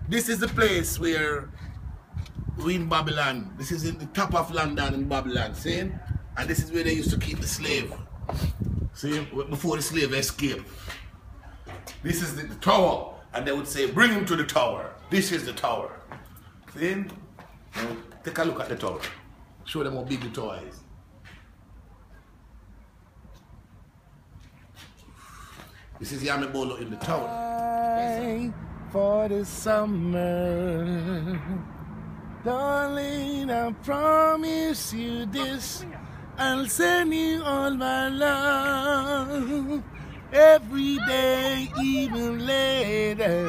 This is the place where we in Babylon. This is in the top of London in Babylon, see? And this is where they used to keep the slave. See? Before the slave escaped. This is the tower. And they would say, bring him to the tower. This is the tower. See? Now, take a look at the tower. Show them how big the tower is. This is Yami Bolo in the tower. For the summer, darling, I promise you this. I'll send you all my love every day, even later.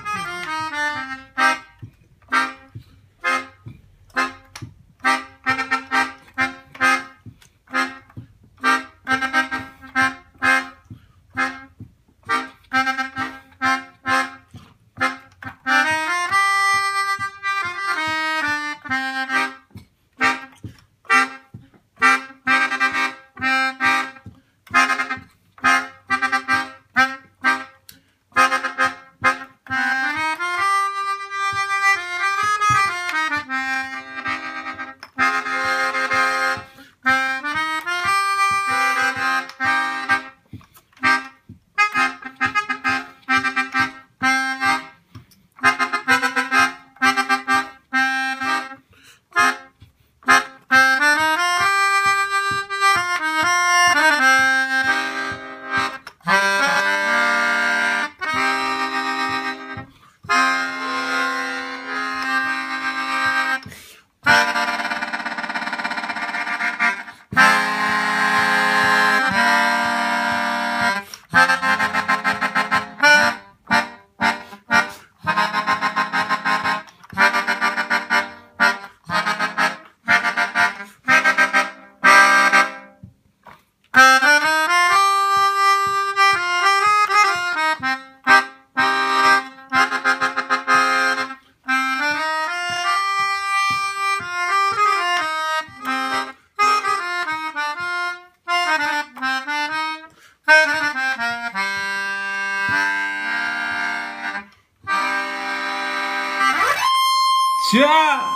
Yeah.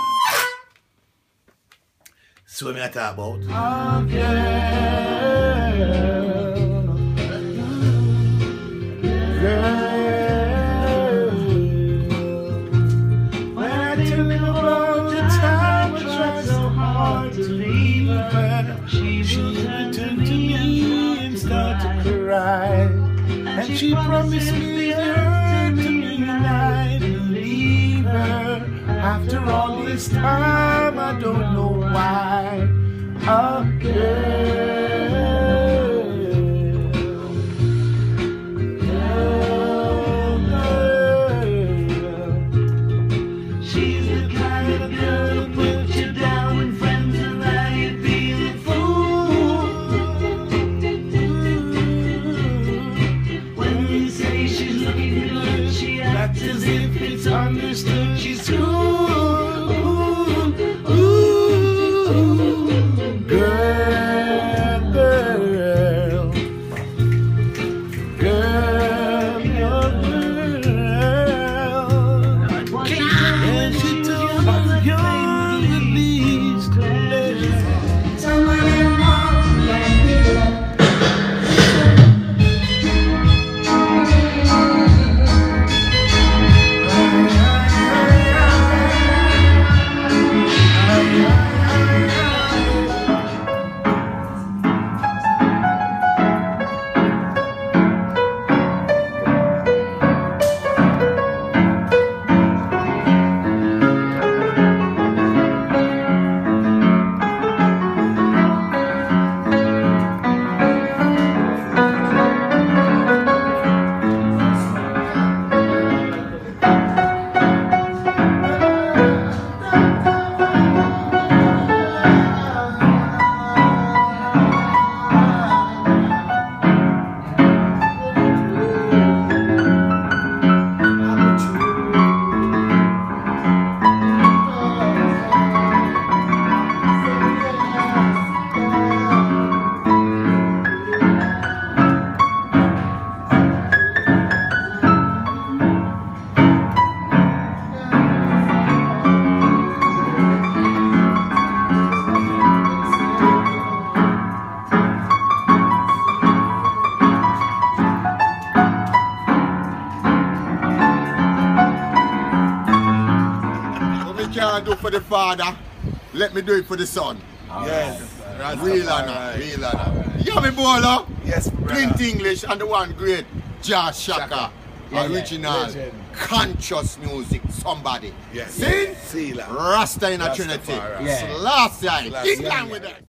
So what me I talk about? Oh, girl. When I think about the time I tried so hard to leave her, she would turn to me and start to cry. And she promised me her to me and I'd believe her. After all this time, I don't know why. Oh, girl, she's the kind of girl who puts you down when friends are like you feeling fool. When you say she's looking good, she acts as if it's understood she's cool. Ooh. me can't do for the father, let me do it for the son. Yes. Real honor, real honor. Yeah, me bowler. Yes, brother. Clint English and the one great Jah Shaka. Yeah, Original, legend. conscious music, somebody. Yes. See? See, like. Rasta in a Trinity. Rastafari. Yeah. Last time. Last Big time. time with that.